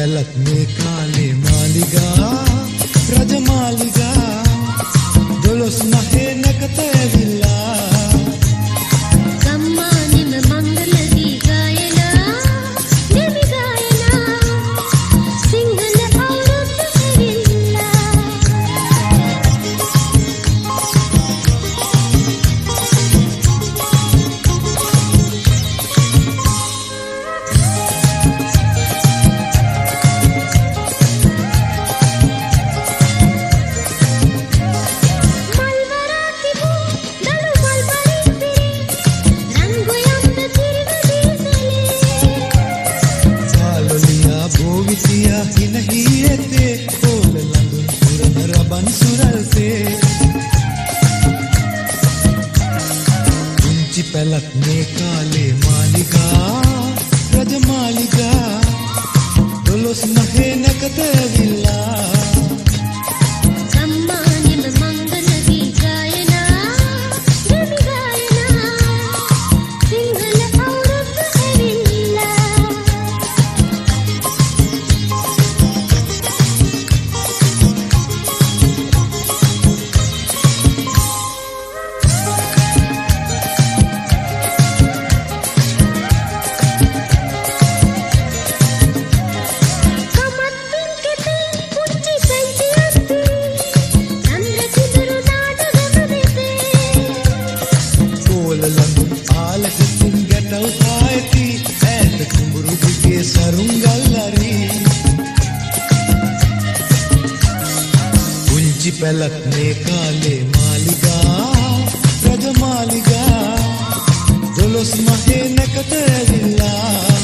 පැලත් මේ කාලේ මාලිගා රජමාලිගා දොළොස් නහේ නැකත ඇවිල්ලා ගම්මානෙම මංගල දී ගායනා නිමි ගායනා සිංහල අවුරුද්ද ඇවිල්ලා පැලත් මේ කාලේ මාලිගා රජමාලිගා දොළොස් නහේ නැකත ඇවිල්ලා ගම්මානෙම මංගල දී ගායනා නිමි ගායනා සිංහල අවුරුද්ද ඇවිල්ලා පැලත් මේ කාලේ මාලිගා රජමාලිගා දොළොස් නහේ නැකත ඇවිල්ලා